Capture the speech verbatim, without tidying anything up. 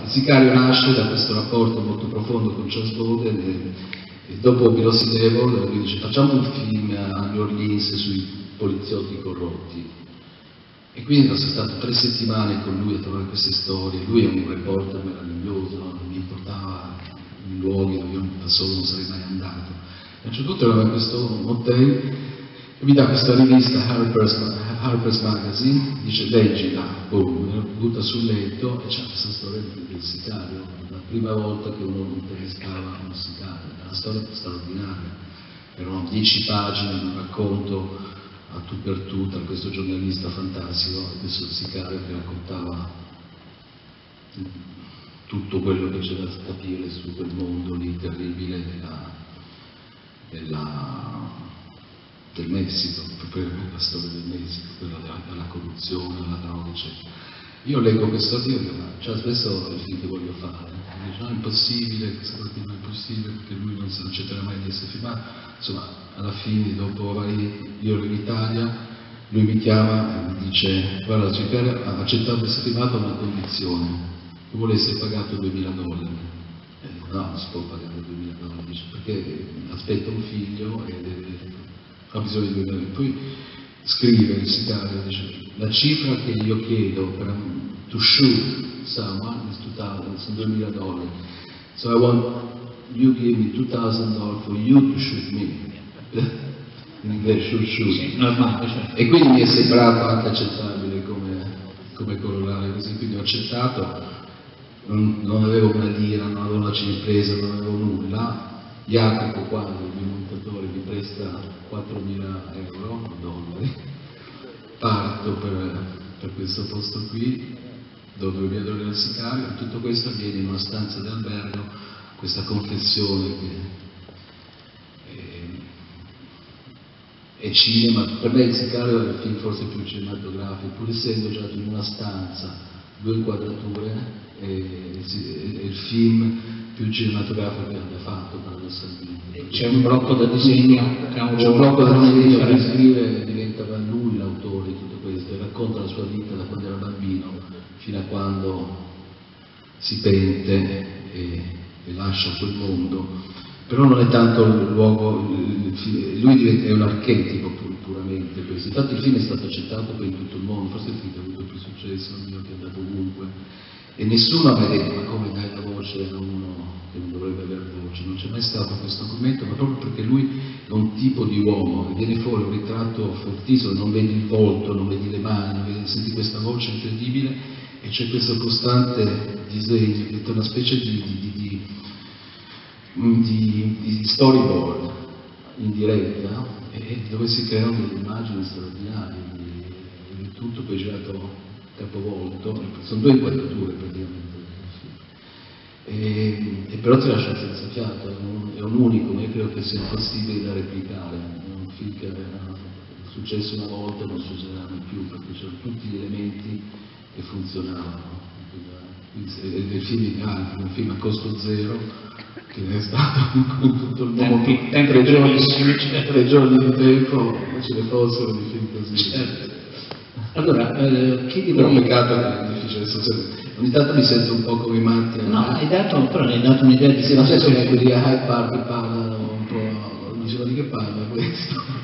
il Sicario nasce da questo rapporto molto profondo con Charles Bowden e, e dopo Velocity Revolver lui dice facciamo un film a New Orleans sui poliziotti corrotti. E quindi sono stato tre settimane con lui a trovare queste storie. Lui è un reporter meraviglioso, mi portava in luoghi dove io da solo non sarei mai andato. E a un certo punto eravamo in questo hotel e mi dà questa rivista Harper's, Harper's Magazine, dice leggila, boom, me la butta sul letto e c'è questa storia del sicario, la prima volta che uno intervistava un sicario, è una storia straordinaria, erano dieci pagine di un racconto a tu per tu tra questo giornalista fantastico e questo sicario che raccontava tutto quello che c'era da capire su quel mondo lì terribile della, della del Messico, proprio la storia del Messico, quella della, della corruzione, della droga, eccetera. Io leggo questo libro e dico, ma cioè, spesso è il film che voglio fare, mi dice, no, è impossibile, questa cosa è impossibile perché lui non si accetterà mai di essere filmato. Insomma, alla fine, dopo vari, io ero in Italia, lui mi chiama e mi dice, guarda, Ciccare ha accettato di essere filmato a una condizione, che vuole essere pagato duemila dollari. E dico, no, non si può pagare duemila dollari, dice, perché aspetta un figlio e deve ha bisogno di vedere. Poi scrive il sicario, dice, la cifra che io chiedo per to shoot someone is two thousand, sono duemila dollari. So I want you give me two thousand dollars for you to shoot me. In inglese shoot shoot. Sì, normale, certo. E quindi mi è sembrato anche accettabile come, come corollario, così quindi ho accettato, non, non avevo una lira, non avevo una cinepresa, non avevo nulla. Jacopo quando il mio montatore mi presta quattromila euro o dollari, parto per, per questo posto qui, dove mi adoro il sicario, e tutto questo avviene in una stanza d'albergo, questa confessione che è, è cinema, per me il sicario è il film forse più cinematografico, pur essendo girato in una stanza, due inquadrature, è, è, è il film più cinematografico che abbia fatto paradossalmente. C'è un blocco da disegno, c'è un, un blocco da disegno che scrive, diventava lui l'autore di tutto questo e racconta la sua vita da quando era bambino fino a quando si pente e, e lascia quel mondo. Però non è tanto il luogo, lui diventa, è un archetipo pur, puramente questo. Infatti il film è stato accettato poi in tutto il mondo, forse è il film che ha avuto più successo, il mio che è andato ovunque. E nessuno ha detto, ma come dai la voce a uno che non dovrebbe avere voce? Non c'è mai stato questo commento, ma proprio perché lui è un tipo di uomo, che viene fuori un ritratto fortissimo, non vedi il volto, non vedi le mani, non vedi, senti questa voce incredibile e c'è questo costante disegno, diventa una specie di, di, di, di, di, di storyboard in diretta, e dove si creano delle immagini straordinarie, di, di tutto poi girato capovolto, sono due inquadrature praticamente, e, e però ti lascia senza fiato, è un, è un unico, ma io credo che sia impossibile da replicare, è un film che era successo una volta e non succederà mai più, perché c'erano tutti gli elementi che funzionavano. Quindi, il film di Galli, un film a costo zero, che è stato in tutto il mondo, tempi, tempi tre giorni, tre giorni di tempo, ma ce ne fossero di film così. Certo. Allora, eh, chi di voi... voi... È un peccato che è difficile, ogni tanto mi sento un po' come i matti. No, hai dato, però hai dato un'idea di... Sì, non so se quelli a Hyde Park che parlano un po', diceva di che parla questo?